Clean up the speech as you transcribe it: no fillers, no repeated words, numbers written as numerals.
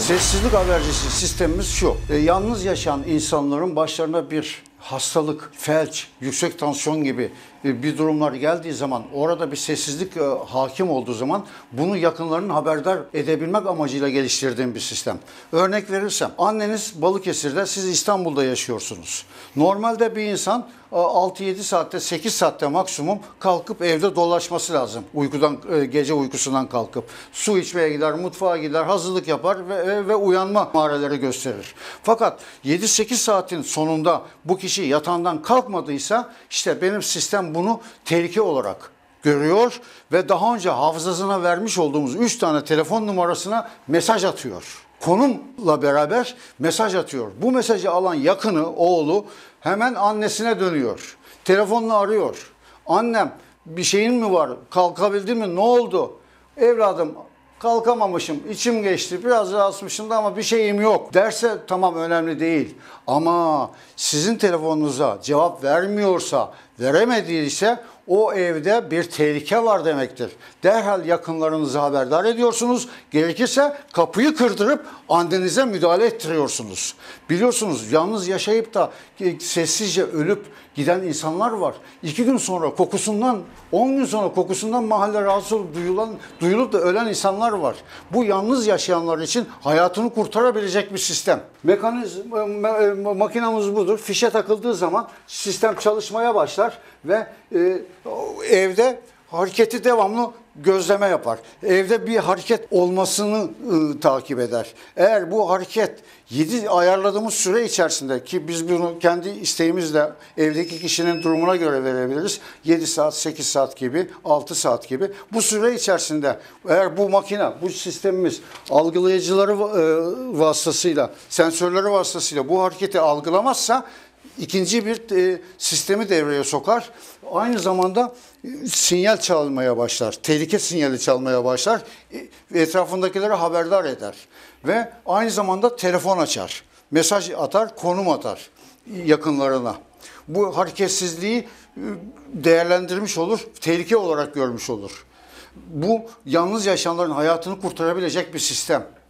Sessizlik habercisi sistemimiz şu. Yalnız yaşayan insanların başlarına bir hastalık, felç, yüksek tansiyon gibi bir durumlar geldiği zaman, orada bir sessizlik hakim olduğu zaman bunu yakınlarının haberdar edebilmek amacıyla geliştirdiğim bir sistem. Örnek verirsem, anneniz Balıkesir'de, siz İstanbul'da yaşıyorsunuz. Normalde bir insan 6-7 saatte, 8 saatte maksimum kalkıp evde dolaşması lazım. Gece uykusundan kalkıp. Su içmeye gider, mutfağa gider, hazırlık yapar ve uyanma emareleri gösterir. Fakat 7-8 saatin sonunda bu kişi yatağından kalkmadıysa, işte benim sistem bunu tehlike olarak görüyor ve daha önce hafızasına vermiş olduğumuz 3 tane telefon numarasına mesaj atıyor. Konumla beraber mesaj atıyor. Bu mesajı alan yakını, oğlu hemen annesine dönüyor. Telefonla arıyor. Annem, bir şeyin mi var? Kalkabildin mi? Ne oldu? Evladım, kalkamamışım, içim geçti, biraz rahatsızmışım da ama bir şeyim yok derse tamam, önemli değil. Ama sizin telefonunuza cevap vermiyorsa, veremediyse o evde bir tehlike var demektir. Derhal yakınlarınızı haberdar ediyorsunuz. Gerekirse kapıyı kırdırıp annenize müdahale ettiriyorsunuz. Biliyorsunuz, yalnız yaşayıp da sessizce ölüp giden insanlar var. 2 gün sonra kokusundan, 10 gün sonra kokusundan mahalle rahatsız olup duyulup da ölen insanlar var. Bu yalnız yaşayanlar için hayatını kurtarabilecek bir sistem. Makinamız budur. Fişe takıldığı zaman sistem çalışmaya başlar ve evde hareketi devamlı gözleme yapar. Evde bir hareket olmasını takip eder. Eğer bu hareket ayarladığımız süre içerisinde, ki biz bunu kendi isteğimizle evdeki kişinin durumuna göre verebiliriz. 7 saat, 8 saat gibi, 6 saat gibi. Bu süre içerisinde eğer bu makine, bu sistemimiz algılayıcıları vasıtasıyla, sensörleri vasıtasıyla bu hareketi algılamazsa, İkinci bir sistemi devreye sokar. Aynı zamanda sinyal çalmaya başlar. Tehlike sinyali çalmaya başlar. Etrafındakilere haberdar eder. Ve aynı zamanda telefon açar. Mesaj atar, konum atar yakınlarına. Bu hareketsizliği değerlendirmiş olur, tehlike olarak görmüş olur. Bu yalnız yaşayanların hayatını kurtarabilecek bir sistem.